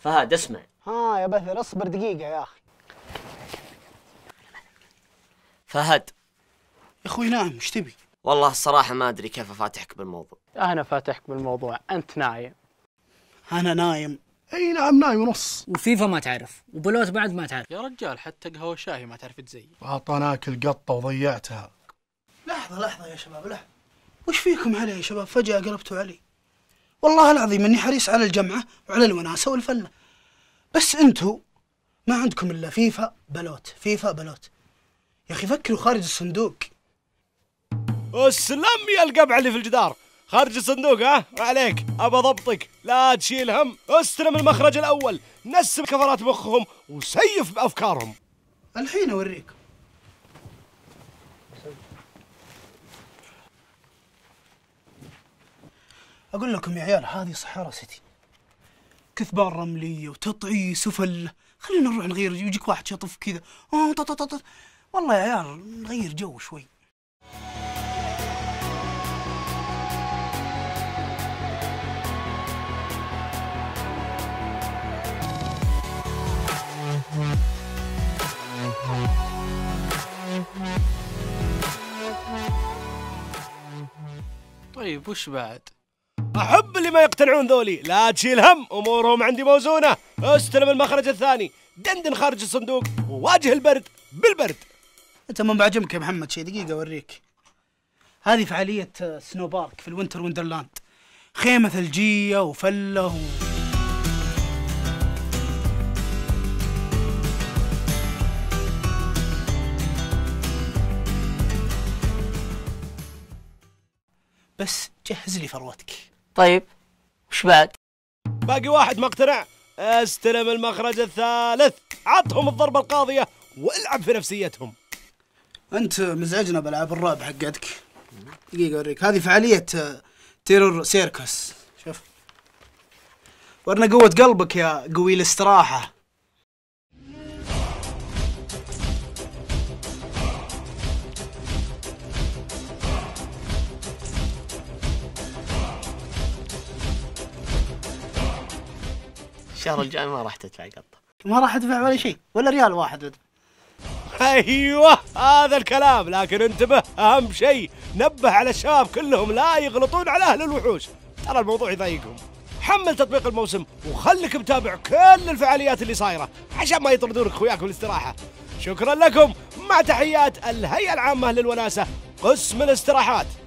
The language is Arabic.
فهد اسمع. ها يا بثر اصبر دقيقة يا أخي. فهد يا أخوي نعم، ايش تبي؟ والله الصراحة ما أدري كيف أفاتحك بالموضوع. أنا فاتحك بالموضوع، أنت نايم. أنا نايم. أي نعم نايم ونص. وفيفا ما تعرف، وبلوت بعد ما تعرف. يا رجال حتى قهوة شاهي ما تعرف تزين. أعطاناك القطة وضيعتها. لحظة يا شباب، لحظة. وش فيكم علي يا شباب؟ فجأة قلبتوا علي. والله العظيم إني حريص على الجمعة وعلى الوناسة والفلة، بس أنتوا ما عندكم إلا فيفا بلوت، فيفا بلوت. يا أخي فكروا خارج الصندوق. اسلم يا القبع اللي في الجدار، خارج الصندوق. ها عليك، ابى ضبطك، لا تشيل هم، استلم المخرج الاول، نسم كفرات مخهم وسيف بافكارهم. الحين أوريكم. أقول لكم يا عيال، هذه صحارى سيتي، كثبان رملية وتطعيس وفلة. خلينا نروح نغير، يجيك واحد شطف كذا والله يا عيال نغير جو شوي. طيب وش بعد؟ احب اللي ما يقتنعون ذولي، لا تشيل هم، امورهم عندي موزونة. استلم المخرج الثاني، دندن خارج الصندوق وواجه البرد بالبرد. انت ما بعجبك يا محمد شيء؟ دقيقة اوريك. هذه فعالية سنو بارك في الوينتر وندرلاند، خيمة ثلجية وفلة بس جهز لي فروتك. طيب وش بعد؟ باقي واحد ما اقتنع، استلم المخرج الثالث، عطهم الضربة القاضية والعب في نفسيتهم. انت مزعجنا بالعاب الرعب حقتك. دقيقة اوريك، هذه فعالية تيرور سيركس. شوف ورنا قوة قلبك يا قوي الاستراحة. الشهر الجاي ما راح تدفع قطة. ما راح ادفع ولا شيء، ولا ريال واحد ادفع. ايوه هذا الكلام، لكن انتبه، اهم شيء نبه على الشباب كلهم لا يغلطون على اهل الوحوش، ترى الموضوع يضايقهم. حمل تطبيق الموسم وخلك متابع كل الفعاليات اللي صايره عشان ما يطردونك اخوياك بالاستراحه. شكرا لكم، مع تحيات الهيئة العامة للوناسة قسم الاستراحات.